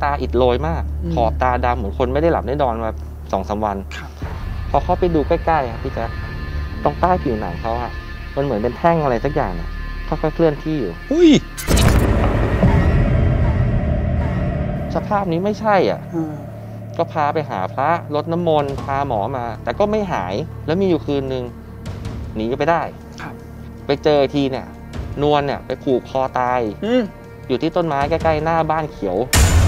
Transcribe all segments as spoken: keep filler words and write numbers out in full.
ตาอิดโรยมากขอบตาดำเหมือนคนไม่ได้หลับได้นอนมาสองสามวันพอเข้าไปดูใกล้ๆครับพี่แจ๊คตรงใต้ผิวหนังเขาอะมันเหมือนเป็นแท่งอะไรสักอย่างเนี่ยค่อยๆเคลื่อนที่อยู่อุ้ยสภาพนี้ไม่ใช่อ่ะก็พาไปหาพระรดน้ำมนต์พาหมอมาแต่ก็ไม่หายแล้วมีอยู่คืนนึงหนีไปได้ไปเจอทีเนี่ยนวลเนี่ยไปผูกคอตายอยู่ที่ต้นไม้ใกล้ๆหน้าบ้านเขียว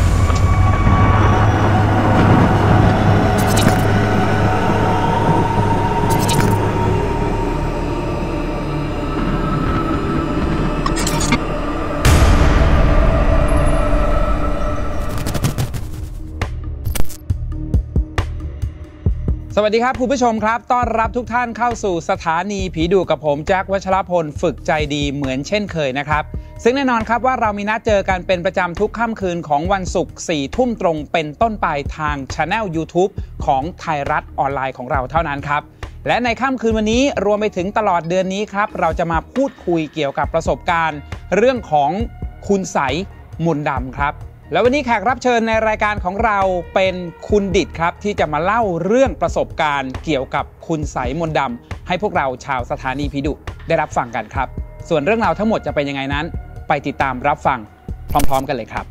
สวัสดีครับคุณผู้ชมครับต้อนรับทุกท่านเข้าสู่สถานีผีดุกับผมแจ็ควัชรพลฝึกใจดีเหมือนเช่นเคยนะครับซึ่งแน่นอนครับว่าเรามีนัดเจอกันเป็นประจำทุกค่ำคืนของวันศุกร์สี่ทุ่มตรงเป็นต้นไปทาง Channel ยูทูบ ของไทยรัฐออนไลน์ของเราเท่านั้นครับและในค่ำคืนวันนี้รวมไปถึงตลอดเดือนนี้ครับเราจะมาพูดคุยเกี่ยวกับประสบการณ์เรื่องของคุณไสยมนต์ดำครับแล้ววันนี้แขกรับเชิญในรายการของเราเป็นคุณดิษฐ์ครับที่จะมาเล่าเรื่องประสบการณ์เกี่ยวกับคุณไสยมนต์ดำให้พวกเราชาวสถานีผีดุได้รับฟังกันครับส่วนเรื่องราวทั้งหมดจะเป็นยังไงนั้นไปติดตามรับฟังพร้อมๆกันเลยครับ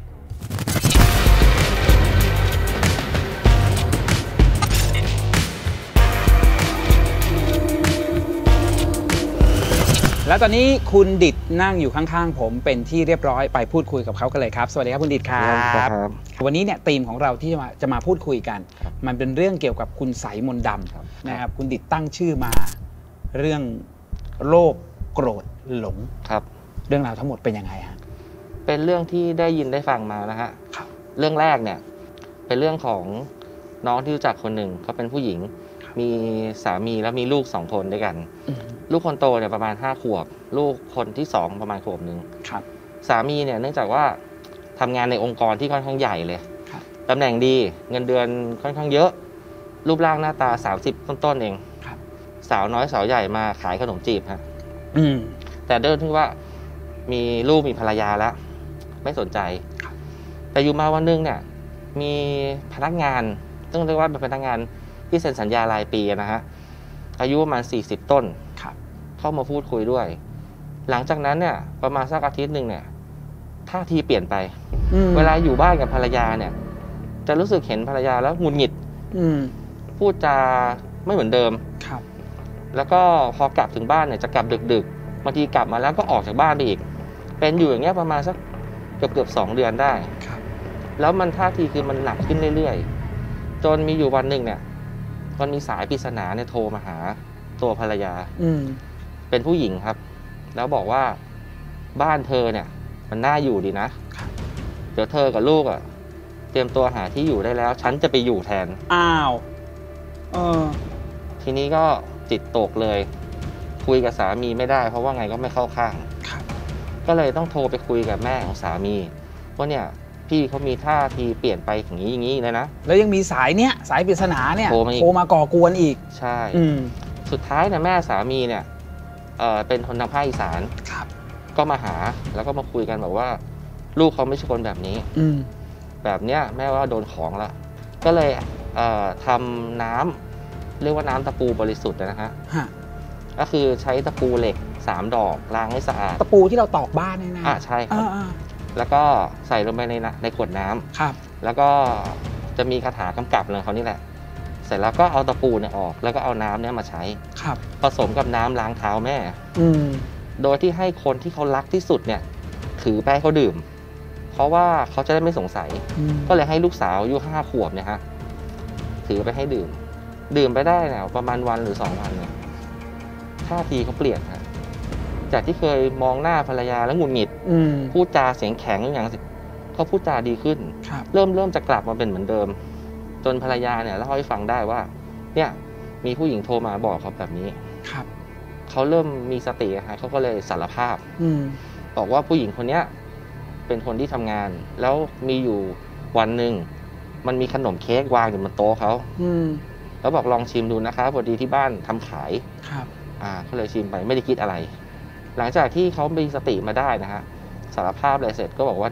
และตอนนี้คุณดิษฐ์นั่งอยู่ข้างๆผมเป็นที่เรียบร้อยไปพูดคุยกับเขากันเลยครับสวัสดีครับคุณดิษฐ์ครับวันนี้เนี่ยธีมของเราที่จะมาจะมาพูดคุยกันมันเป็นเรื่องเกี่ยวกับคุณไสยมนต์ดำนะครับคุณดิษฐ์ตั้งชื่อมาเรื่องโลภโกรธหลงครับเรื่องราวทั้งหมดเป็นยังไงฮะเป็นเรื่องที่ได้ยินได้ฟังมานะฮะเรื่องแรกเนี่ยเป็นเรื่องของน้องที่รู้จักคนหนึ่งเขาเป็นผู้หญิงมีสามีแล้วมีลูกสองคนด้วยกันลูกคนโตเนี่ยประมาณห้าขวบลูกคนที่สองประมาณขวบหนึ่งสามีเนี่ยเนื่องจากว่าทำงานในองค์กรที่ค่อนข้างใหญ่เลยตำแหน่งดีเงินเดือนค่อนข้างเยอะรูปร่างหน้าตาสามสิบต้นๆเองสาวน้อยสาวใหญ่มาขายขนมจีบฮะแต่เดินที่ว่ามีลูกมีภรรยาแล้วไม่สนใจแต่อยู่มาวันนึงเนี่ยมีพนักงานต้องเรียกว่าเป็นพนักงานที่เซ็นสัญญารายปีนะฮะอายุประมาณสี่สิบต้นเข้ามาพูดคุยด้วยหลังจากนั้นเนี่ยประมาณสักอาทิตย์หนึ่งเนี่ยท่าทีเปลี่ยนไปเวลาอยู่บ้านกับภรรยาเนี่ยจะรู้สึกเห็นภรรยาแล้วหงุดหงิดพูดจาไม่เหมือนเดิมแล้วก็พอกลับถึงบ้านเนี่ยจะกลับดึกๆบางทีกลับมาแล้วก็ออกจากบ้านไปอีกเป็นอยู่อย่างเงี้ยประมาณสักเกือบเกือบสองเดือนได้แล้วมันท่าทีคือมันหนักขึ้นเรื่อยๆจนมีอยู่วันหนึ่งเนี่ยมันมีสายปริศนาเนี่ยโทรมาหาตัวภรรยาเป็นผู้หญิงครับแล้วบอกว่าบ้านเธอเนี่ยมันน่าอยู่ดีนะเดี๋ยวเธอกับลูกอ่ะเตรียมตัวหาที่อยู่ได้แล้วฉันจะไปอยู่แทนอ้าวเออทีนี้ก็จิตตกเลยคุยกับสามีไม่ได้เพราะว่าไงก็ไม่เข้าข้างก็เลยต้องโทรไปคุยกับแม่ของสามีว่าเนี่ยพี่เขามีท่าทีเปลี่ยนไปอย่างนี้อย่างนี้เลยนะแล้วยังมีสายเนี้ยสายปริศนาเนี่ยโทรมาโทรมาก่อกวนอีกใช่สุดท้ายเนี่ยแม่สามีเนี่ยเอ่อเป็นคนทางภาคอีสานก็มาหาแล้วก็มาคุยกันบอกว่าลูกเขาไม่ใช่คนแบบนี้แบบเนี้ยแม่ว่าโดนของละก็เลยเอ่อทำน้ำเรียกว่าน้ำตะปูบริสุทธิ์นะฮะก็คือใช้ตะปูเหล็กสามดอกล้างให้สะอาดตะปูที่เราตอกบ้านเนี่ยนะอ่าใช่ครับแล้วก็ใส่ลงไปในในขวดน้ำครับแล้วก็จะมีคาถากำกับเลยเขานี่แหละเสร็จแล้วก็เอาตะปูเนี่ยออกแล้วก็เอาน้ำเนี่ยมาใช้ครับผสมกับน้ำล้างเท้าแม่โดยที่ให้คนที่เขารักที่สุดเนี่ยถือไปให้เขาดื่มเพราะว่าเขาจะได้ไม่สงสัยก็เลยให้ลูกสาวอายุห้าขวบเนี่ยฮะถือไปให้ดื่มดื่มไปได้เนี่ยประมาณวันหรือสองวันเนี่ยท่าทีเขาเปลี่ยนครับจากที่เคยมองหน้าภรรยาแล้วหงุดหงิดพูดจาเสียงแข็งอย่างเขาพูดจาดีขึ้นเริ่มเริ่มจะกลับมาเป็นเหมือนเดิมจนภรรยาเนี่ยเล่าให้ฟังได้ว่าเนี่ยมีผู้หญิงโทรมาบอกเขาแบบนี้เขาเริ่มมีสติฮะเขาก็เลยสารภาพบอกว่าผู้หญิงคนนี้เป็นคนที่ทำงานแล้วมีอยู่วันหนึ่งมันมีขนมเค้กวางอยู่บนโต๊ะเขาแล้วบอกลองชิมดูนะคะพอดีที่บ้านทำขายอ่าเขาเลยชิมไปไม่ได้คิดอะไรหลังจากที่เขามีสติมาได้นะฮะสารภาพอะไรเสร็จก็บอกว่าเนี่ย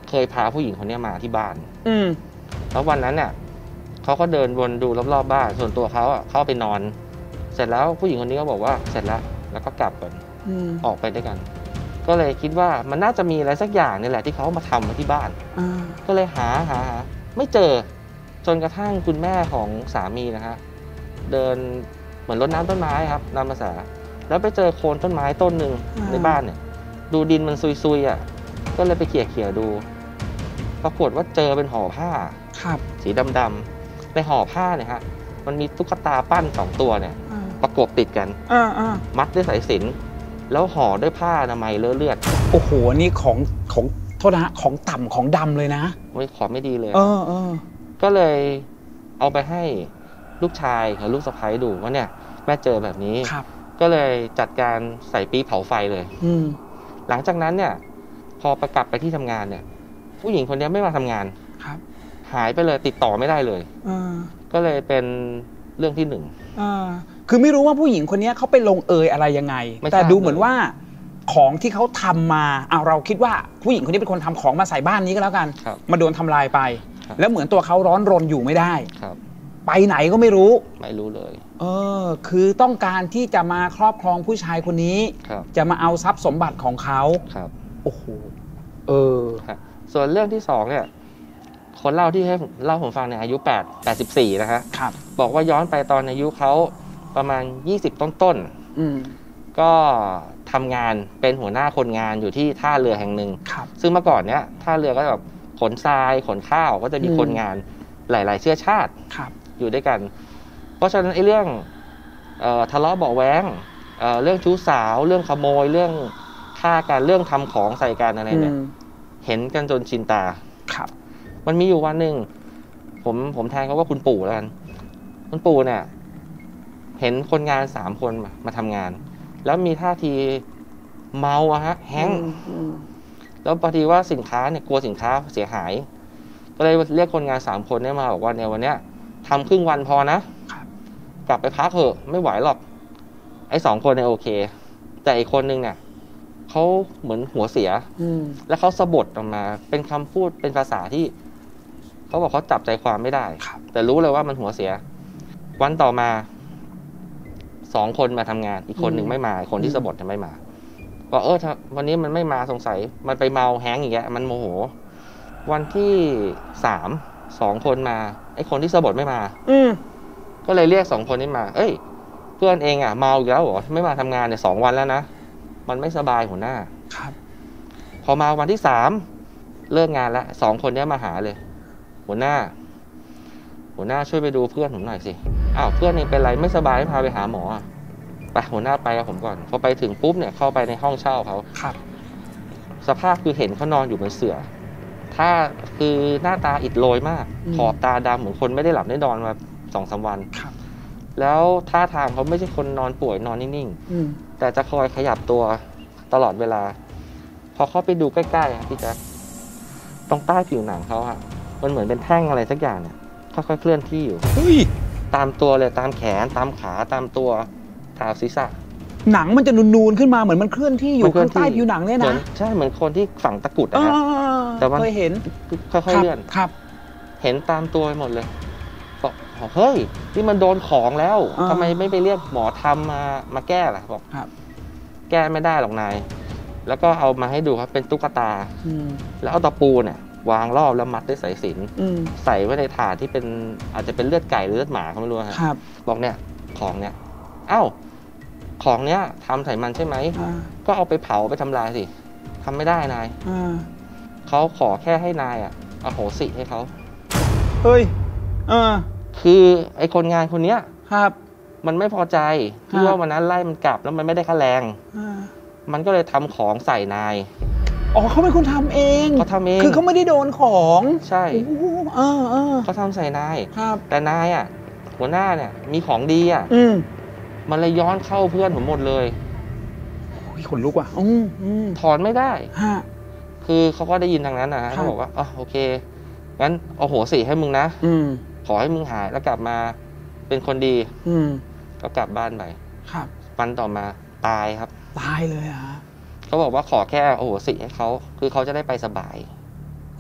เคยพาผู้หญิงคนนี้มาที่บ้านอืมแล้ววันนั้นเนี่ยเขาก็เดินวนดูรอบๆบ้านส่วนตัวเขาอ่ะเข้าไปนอนเสร็จแล้วผู้หญิงคนนี้ก็บอกว่าเสร็จแล้วแล้วก็กลับกันออกไปด้วยกันก็เลยคิดว่ามันน่าจะมีอะไรสักอย่างนี่แหละที่เขามาทำมาที่บ้านก็เลยหาหาหาไม่เจอจนกระทั่งคุณแม่ของสามีนะฮะเดินเหมือนรดน้ำต้นไม้ครับตามภาษาแล้วไปเจอโคนต้นไม้ต้นหนึ่งในบ้านเนี่ยดูดินมันซุยๆอ่ะก็เลยไปเขี่ยๆดูปรากฏว่าเจอเป็นห่อผ้าสีดำๆในห่อผ้าเนี่ยฮะมันมีตุ๊กตาปั้นสองตัวเนี่ยประกบติดกันมัดด้วยสายสิญจน์แล้วห่อด้วยผ้าอนามัยเลอะเลือดโอ้โหนี่ของของโทษนะของต่ำของดำเลยนะไม่ขอไม่ดีเลยเออเออก็เลยเอาไปให้ลูกชายกับลูกสะใภ้ดูว่าเนี่ยแม่เจอแบบนี้ก็เลยจัดการใส่ปี๊บเผาไฟเลยหลังจากนั้นเนี่ยพอประกลับไปที่ทำงานเนี่ยผู้หญิงคนนี้ไม่มาทำงานครับหายไปเลยติดต่อไม่ได้เลยก็เลยเป็นเรื่องที่หนึ่งคือไม่รู้ว่าผู้หญิงคนนี้เขาไปลงเอยอะไรยังไงแต่ดูเหมือนว่าของที่เขาทำมาเอาเราคิดว่าผู้หญิงคนนี้เป็นคนทำของมาใส่บ้านนี้ก็แล้วกันมาโดนทำลายไปแล้วเหมือนตัวเขาร้อนรนอยู่ไม่ได้ไปไหนก็ไม่รู้ไม่รู้เลยเออคือต้องการที่จะมาครอบครองผู้ชายคนนี้จะมาเอาทรัพย์สมบัติของเขาครับโอ้โหเออส่วนเรื่องที่สองเนี่ยคนเล่าที่ให้เล่าผมฟังเนี่ยอายุแปด แปดสิบสี่นะฮะบอกว่าย้อนไปตอนอายุเขาประมาณยี่สิบต้นๆก็ทำงานเป็นหัวหน้าคนงานอยู่ที่ท่าเรือแห่งหนึ่งซึ่งเมื่อก่อนเนี้ยท่าเรือก็แบบขนทรายขนข้าวก็จะมีคนงานหลายๆเชื้อชาติอยู่ด้วยกันเพราะฉะนั้นไอ้เรื่องเอ่อทะเลาะเบาะแว้งเอ่อเรื่องชู้สาวเรื่องขโมยเรื่องฆ่ากันเรื่องทำของใส่กันอะไรเนี่ยเห็นกันจนชินตาครับมันมีอยู่วันหนึ่งผมผมแทนเขาว่าคุณปู่แล้วกันคุณปู่เนี่ยเห็นคนงานสามคนมามาทำงานแล้วมีท่าทีเมาอะฮะแห้งแล้วพอดีว่าสินค้าเนี่ยกลัวสินค้าเสียหายก็เลยเรียกคนงานสามคนเนี่ยมาบอกว่าในวันเนี้ยทำครึ่งวันพอนะกลับไปพักเถอะไม่ไหวหรอกไอ้สองคนเนี่ยโอเคแต่อีกคนนึงเนี่ยเขาเหมือนหัวเสียแล้วเขาสะบัดออกมาเป็นคำพูดเป็นภาษาที่เขาบอกเขาจับใจความไม่ได้แต่รู้เลยว่ามันหัวเสียวันต่อมาสองคนมาทำงานอีกคนหนึ่งไม่มาคนที่สะบัดจะไม่มาก็เออวันนี้มันไม่มาสงสัยมันไปเมาแฮงอย่างเงี้ยมันโมโหวันที่สามสองคนมาไอ้คนที่สะบัดไม่มาอืก็เลยเรียกสองคนนี้มาเอ้ยเพื่อนเองอ่ะเมาอีกแล้วเหรอไม่มาทำงานเนี่ยสองวันแล้วนะมันไม่สบายหัวหน้าครับพอมาวันที่สามเลิกงานแล้วสองคนนี้มาหาเลยหัวหน้าหัวหน้าช่วยไปดูเพื่อนผมหน่อยสิอ้าวเพื่อนเองเป็นไรไม่สบายพาไปหาหมอไปหัวหน้าไปกับผมก่อนพอไปถึงปุ๊บเนี่ยเข้าไปในห้องเช่าเขาครับสภาพคือเห็นเขานอนอยู่บนเสื่อถ้าคือหน้าตาอิดโรยมากขอบตาดำเหมือนคนไม่ได้หลับได้นอนมาสองสามวันแล้วท่าทางเขาไม่ใช่คนนอนป่วยนอนนิ่งๆแต่จะคอยขยับตัวตลอดเวลาพอเข้าไปดูใกล้ๆพี่แจ๊คตรงใต้ผิวหนังเขาอะมันเหมือนเป็นแท่งอะไรสักอย่างเนี่ยค่อยๆเคลื่อนที่อยู่ตามตัวเลยตามแขนตามขาตามตัวตามศีรษะหนังมันจะนูนๆขึ้นมาเหมือนมันเคลื่อนที่อยู่ข้างใต้ผิวหนังเนี่ยนะใช่เหมือนคนที่ฝังตะกุดนะแต่ว่าเคยเห็นค่อยๆเลื่อนครับเห็นตามตัวหมดเลยบอกเฮ้ยนี่มันโดนของแล้วทำไมไม่ไปเรียกหมอทำมามาแก้ล่ะบอกแก้ไม่ได้หรอกนายแล้วก็เอามาให้ดูครับเป็นตุ๊กตาแล้วเอาตะปูเนี่ยวางรอบแล้วมัดด้วยสายสิญจน์ใส่ไว้ในถาดที่เป็นอาจจะเป็นเลือดไก่หรือเลือดหมาเขาไม่รู้ครับบอกเนี่ยของเนี่ยเอ้าของเนี้ยทำใส่มันใช่ไหมก็เอาไปเผาไปทำลายสิทำไม่ได้นายเขาขอแค่ให้นายอ่ะอโหสิให้เขาเฮ้ยเออคือไอ้คนงานคนเนี้ยครับมันไม่พอใจที่ว่าวันนั้นไล่มันกลับแล้วมันไม่ได้ค่าแรงมันก็เลยทำของใส่นายอ๋อเขาเป็นคนทำเองเขาทำเองคือเขาไม่ได้โดนของใช่เออเออเขาทำใส่นายครับแต่นายอ่ะหัวหน้าเนี่ยมีของดีอ่ะมันเลยย้อนเข้าเพื่อนผมหมดเลยขนลุกว่ะถอนไม่ได้คือเขาก็ได้ยินทางนั้นนะเขาบอกว่าอ๋อโอเคงั้นเอาโหสิให้มึงนะขอให้มึงหายแล้วกลับมาเป็นคนดีก็กลับบ้านไปวันต่อมาตายครับตายเลยอ่ะเขาบอกว่าขอแค่โอ้โหสิให้เขาคือเขาจะได้ไปสบาย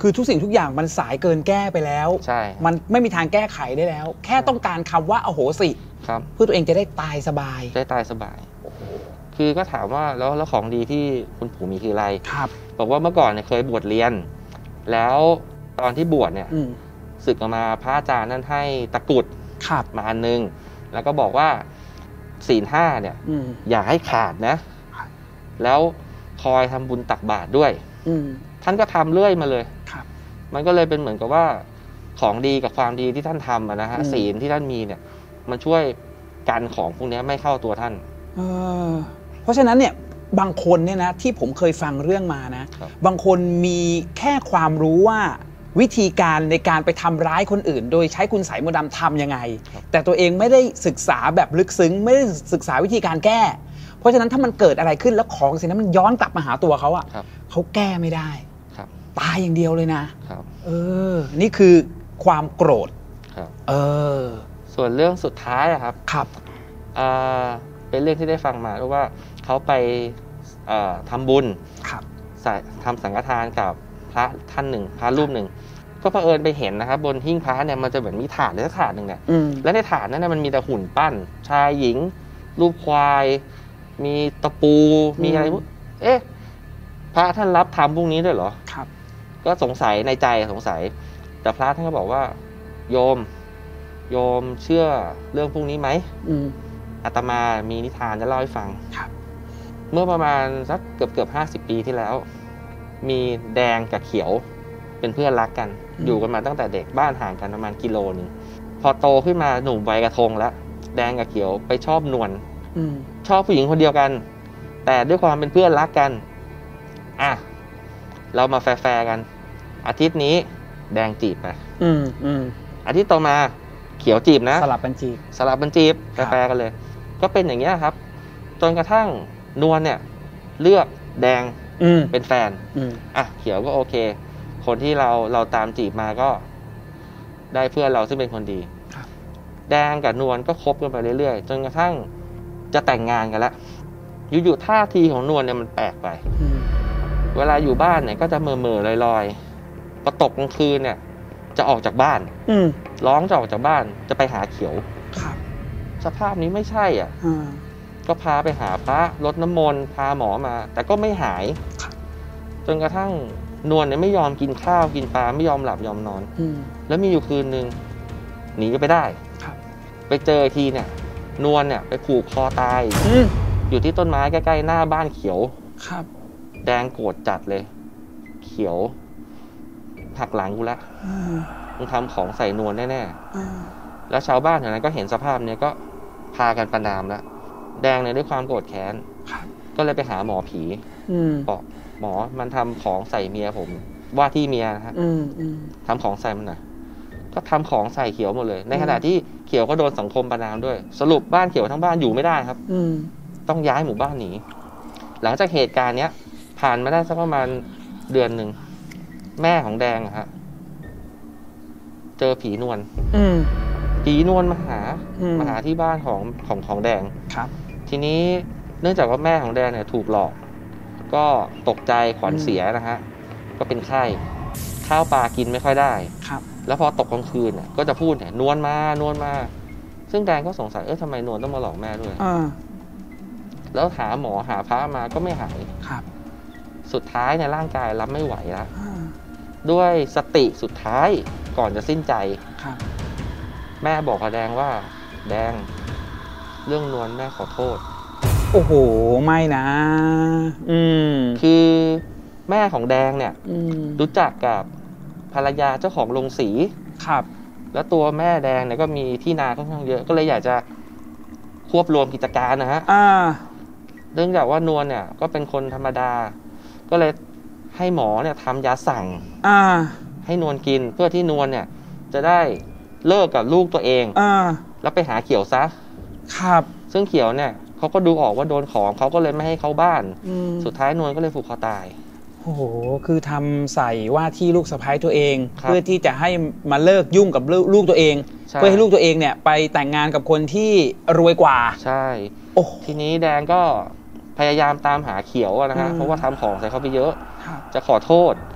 คือทุกสิ่งทุกอย่างมันสายเกินแก้ไปแล้วใช่มันไม่มีทางแก้ไขได้แล้วแค่ต้องการคำว่าอโหสิครับเพื่อตัวเองจะได้ตายสบายได้ตายสบายคือก็ถามว่าแล้วแล้วของดีที่คุณปู่มีคืออะไรครับบอกว่าเมื่อก่อนเนี่ยเคยบวชเรียนแล้วตอนที่บวชเนี่ยศึกออกมาพระอาจารย์นั่นให้ตะกุดมาอันนึงแล้วก็บอกว่าศีลห้าเนี่ยอย่าให้ขาดนะแล้วคอยทำบุญตักบาตรด้วยท่านก็ทำเรื่อยมาเลยมันก็เลยเป็นเหมือนกับว่าของดีกับความดีที่ท่านทำนะฮะศีลที่ท่านมีเนี่ยมันช่วยกันของพวกนี้ไม่เข้าตัวท่านเออเพราะฉะนั้นเนี่ยบางคนเนี่ยนะที่ผมเคยฟังเรื่องมานะบางคนมีแค่ความรู้ว่าวิธีการในการไปทำร้ายคนอื่นโดยใช้คุณไสยมนต์ดำทำยังไงแต่ตัวเองไม่ได้ศึกษาแบบลึกซึ้งไม่ได้ศึกษาวิธีการแก้เพราะฉะนั้นถ้ามันเกิดอะไรขึ้นแล้วของสิ่งนั้นมันย้อนกลับมาหาตัวเขาอ่ะเขาแก้ไม่ได้ตายอย่างเดียวเลยนะเออนี่คือความโกรธเออส่วนเรื่องสุดท้ายอะครับครับอ่าเป็นเรื่องที่ได้ฟังมาเพราะว่าเขาไปทำบุญทำสังฆทานกับพระท่านหนึ่งพระรูปหนึ่งก็เผอิญไปเห็นนะครับบนหิ้งพระเนี่ยมันจะเหมือนมีถาดหรือถาดหนึ่งเนี่ยและในถาดนั้นมันมีแต่หุ่นปั้นชายหญิงรูปควายมีตะปูมีอะไรเอ๊ะพระท่านรับทำพวกนี้ด้วยเหรอครับก็สงสัยในใจสงสัยแต่พระท่านก็บอกว่าโยมโยมเชื่อเรื่องพวกนี้ไหมอาตมามีนิทานจะเล่าให้ฟังเมื่อประมาณสักเกือบเกือบห้าสิบปีที่แล้วมีแดงกับเขียวเป็นเพื่อนรักกันอยู่กันมาตั้งแต่เด็กบ้านห่างกันประมาณกิโลนึงพอโตขึ้นมาหนุ่มวัยกระทงแล้วแดงกับเขียวไปชอบนวลชอบผู้หญิงคนเดียวกันแต่ด้วยความเป็นเพื่อนรักกันอ่ะเรามาแฟร์กันอาทิตย์นี้แดงจีบไปอาทิตย์ต่อมาเขียวจีบนะสลับกันจีบสลับกันจีบแฟร์กันเลยก็เป็นอย่างเงี้ยครับจนกระทั่งนวลเนี่ยเลือกแดงเป็นแฟนอ่ะเขียวก็โอเคคนที่เราเราตามจีบมาก็ได้เพื่อนเราซึ่งเป็นคนดีแดงกับนวลก็คบกันไปเรื่อยๆจนกระทั่งจะแต่งงานกันแล้วอยู่ๆท่าทีของนวลเนี่ยมันแปลกไปเวลาอยู่บ้านเนี่ยก็จะเมื่อๆลอยๆพอตกกลางคืนเนี่ยจะออกจากบ้านร้องจะออกจากบ้านจะไปหาเขียวสภาพนี้ไม่ใช่อ่ะก็พาไปหาพระรดน้ำมนต์พาหมอมาแต่ก็ไม่หายจนกระทั่งนวลเนี่ยไม่ยอมกินข้าวกินปลาไม่ยอมหลับยอมนอนแล้วมีอยู่คืนนึงหนีไปได้ไปเจอทีเนี่ยนวลเนี่ยไปผูกคอตายอยู่ที่ต้นไม้ใกล้ๆหน้าบ้านเขียวแดงโกรธจัดเลยเขียวหักหลังกูละมึงทำของใส่นวลแน่ๆแล้วชาวบ้านแถวนั้นก็เห็นสภาพเนี่ยก็พากันประณามแล้วแดงเนี่ยด้วยความโกรธแค้นก็เลยไปหาหมอผีบอกหมอมันทำของใส่เมียผมว่าที่เมียนะฮะทำของใส่มันหน่อยก็ทำของใส่เขียวหมดเลยในขณะที่เขียวก็โดนสังคมประณามด้วยสรุปบ้านเขียวทั้งบ้านอยู่ไม่ได้ครับต้องย้ายหมู่บ้านหนีหลังจากเหตุการณ์เนี้ยผ่านมาได้สักประมาณเดือนหนึ่งแม่ของแดงอะฮะเจอผีนวลผีนวลมาหามาหาที่บ้านของของของแดงครับทีนี้เนื่องจากว่าแม่ของแดงเนี่ยถูกหลอกก็ตกใจขวัญเสียนะฮะก็เป็นไข้ข้าวปลากินไม่ค่อยได้ครับแล้วพอตกกลางคืนเนี่ยก็จะพูดเนี่ยนวลมานวลมาซึ่งแดงก็สงสัยเอ๊ะทำไมนวลต้องมาหลอกแม่ด้วยแล้วหาหมอหาพระมาก็ไม่หายครับสุดท้ายในร่างกายรับไม่ไหวแล้วด้วยสติสุดท้ายก่อนจะสิ้นใจแม่บอกกับแดงว่าแดงเรื่องนวลแม่ขอโทษโอ้โหไม่นะอืมคือแม่ของแดงเนี่ยรู้จักกับภรรยาเจ้าของโรงสีครับแล้วตัวแม่แดงเนี่ยก็มีที่นาค่อนข้างเยอะก็เลยอยากจะควบรวมกิจการนะฮะเนื่องจากว่านวลเนี่ยก็เป็นคนธรรมดาก็เลยให้หมอเนี่ยทำยาสั่งให้นวลกินเพื่อที่นวลเนี่ยจะได้เลิกกับลูกตัวเองแล้วไปหาเขียวซะครับซึ่งเขียวเนี่ยเขาก็ดูออกว่าโดนของเขาก็เลยไม่ให้เข้าบ้านสุดท้ายนวลก็เลยผูกคอตายโอ้โหคือทำใส่ว่าที่ลูกสะใภ้ตัวเองเพื่อที่จะให้มาเลิกยุ่งกับลูกตัวเองเพื่อให้ลูกตัวเองเนี่ยไปแต่งงานกับคนที่รวยกว่าใช่โอ้ทีนี้แดงก็พยายามตามหาเขียวนะฮะเพราะว่าทำของใส่เขาไปเยอะจะขอโทษ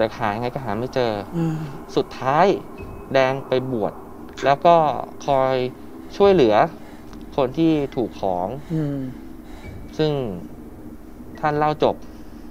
แต่หายังไงก็หาไม่เจออืมสุดท้ายแดงไปบวชแล้วก็คอยช่วยเหลือคนที่ถูกของอืมซึ่งท่านเล่าจบ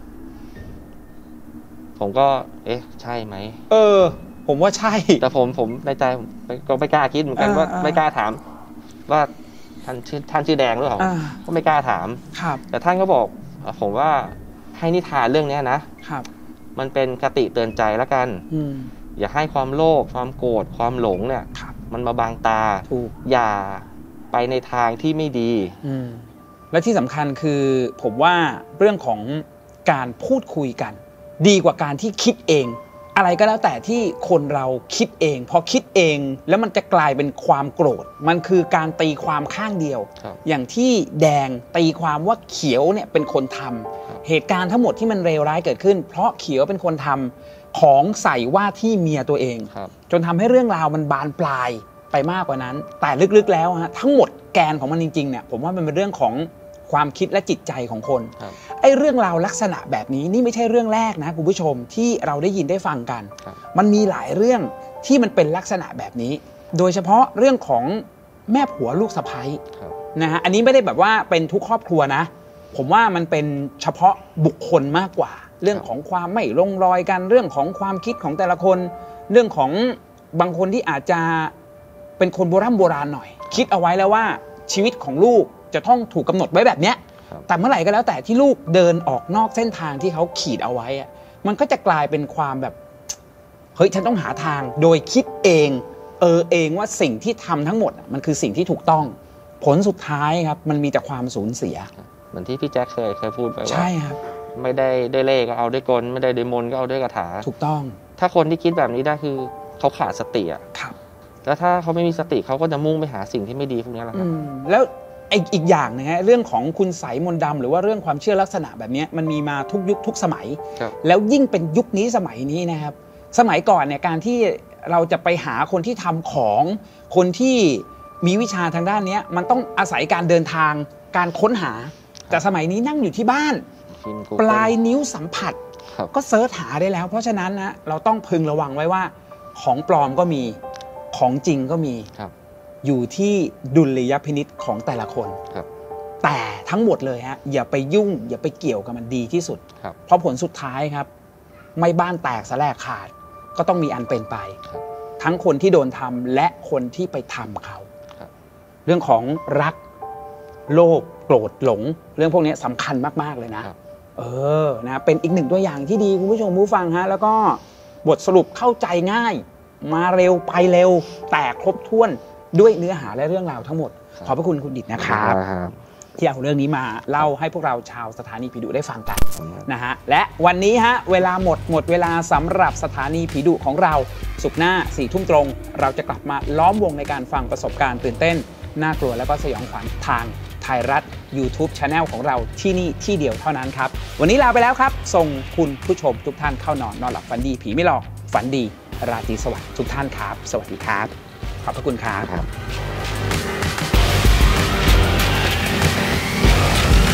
ผมก็ เอ๊ะ ใช่ไหมเออ ผมว่าใช่แต่ผมผมในใจผมก็ไม่กล้าคิดเหมือนกันว่าไม่กล้าถาม ว่าท่านชื่อท่านชื่อแดงหรือเปล่าก็ไม่กล้าถามครับแต่ท่านก็บอกผมว่าให้นิทานเรื่องนี้นะครับมันเป็นคติเตือนใจแล้วกันอืมอย่าให้ความโลภความโกรธความหลงเนี่ยครับมันมาบังตาถูกอย่าไปในทางที่ไม่ดีอืม และที่สำคัญคือผมว่าเรื่องของการพูดคุยกัน ดีกว่าการที่คิดเอง อะไรก็แล้วแต่ที่คนเราคิดเองพอคิดเองแล้วมันจะกลายเป็นความโกรธมันคือการตีความข้างเดียว อย่างที่แดงตีความว่าเขียวเนี่ยเป็นคนทำเหตุการณ์ทั้งหมดที่มันเลวร้ายเกิดขึ้นเพราะเขียวเป็นคนทำของใส่ว่าที่เมียตัวเองจนทำให้เรื่องราวมันบานปลายไปมากกว่านั้นแต่ลึกๆแล้วฮะทั้งหมดแกนของมันจริงๆเนี่ยผมว่ามันเป็นเรื่องของความคิดและจิตใจของคนไอ้เรื่องราวลักษณะแบบนี้นี่ไม่ใช่เรื่องแรกนะคุณผู้ชมที่เราได้ยินได้ฟังกันมันมีหลายเรื่องที่มันเป็นลักษณะแบบนี้โดยเฉพาะเรื่องของแม่ผัวลูกสะใภ้นะฮะอันนี้ไม่ได้แบบว่าเป็นทุกครอบครัวนะผมว่ามันเป็นเฉพาะบุคคลมากกว่าเรื่องของความไม่ลงรอยกันเรื่องของความคิดของแต่ละคนเรื่องของบางคนที่อาจจะเป็นคนโบราณโบราณหน่อยคิดเอาไว้แล้วว่าชีวิตของลูกจะต้องถูกกำหนดไว้แบบเนี้ยแต่เมื่อไหร่ก็แล้วแต่ที่ลูกเดินออกนอกเส้นทางที่เขาขีดเอาไว้อะมันก็จะกลายเป็นความแบบเฮ้ยฉันต้องหาทางโดยคิดเองเออเองว่าสิ่งที่ทำทั้งหมดมันคือสิ่งที่ถูกต้องผลสุดท้ายครับมันมีแต่ความสูญเสียเหมือนที่พี่แจ็คเคยเคยพูดไปว่าใช่ครับไม่ได้ได้เล่ก็เอาด้วยกลไม่ได้ด้วยมนก็เอาด้วยคาถาถูกต้องถ้าคนที่คิดแบบนี้ได้คือเขาขาดสติอ่ะครับแล้วถ้าเขาไม่มีสติเขาก็จะมุ่งไปหาสิ่งที่ไม่ดีพวกนี้แหละครับแล้วอีกอย่างนะฮะเรื่องของคุณไสยมนต์ดำหรือว่าเรื่องความเชื่อลักษณะแบบนี้มันมีมาทุกยุคทุกสมัยแล้วยิ่งเป็นยุคนี้สมัยนี้นะครับสมัยก่อนเนี่ยการที่เราจะไปหาคนที่ทำของคนที่มีวิชาทางด้านนี้มันต้องอาศัยการเดินทางการค้นหาแต่สมัยนี้นั่งอยู่ที่บ้านปลายนิ้วสัมผัสก็เสิร์ชหาได้แล้วเพราะฉะนั้นนะเราต้องพึงระวังไว้ว่าของปลอมก็มีของจริงก็มีอยู่ที่ดุลยพินิจของแต่ละคนแต่ทั้งหมดเลยฮะอย่าไปยุ่งอย่าไปเกี่ยวกับมันดีที่สุดเพราะผลสุดท้ายครับไม่บ้านแตกสแลกขาดก็ต้องมีอันเป็นไปทั้งคนที่โดนทำและคนที่ไปทำเขาเรื่องของรักโลภโกรธหลงเรื่องพวกนี้สำคัญมากๆเลยนะเออนะเป็นอีกหนึ่งตัวอย่างที่ดีคุณผู้ชมผู้ฟังฮะแล้วก็บทสรุปเข้าใจง่ายมาเร็วไปเร็วแต่ครบถ้วนด้วยเนื้อหาและเรื่องราวทั้งหมดขอบพระคุณคุณดิษฐ์นะครับที่เอาเรื่องนี้มาเล่าให้พวกเราชาวสถานีผีดุได้ฟังกันนะฮะและวันนี้ฮะเวลาหมดหมดเวลาสำหรับสถานีผีดุของเราศุกร์หน้าสี่ทุ่มตรงเราจะกลับมาล้อมวงในการฟังประสบการณ์ตื่นเต้นน่ากลัวและก็สยองขวัญทางไทยรัฐ YouTube Channel ของเราที่นี่ที่เดียวเท่านั้นครับวันนี้ลาไปแล้วครับส่งคุณผู้ชมทุกท่านเข้านอนนอนหลับฝันดีผีไม่หลอกฝันดีราตรีสวัสดิ์ทุกท่านครับสวัสดีครับขอบพระคุณครับ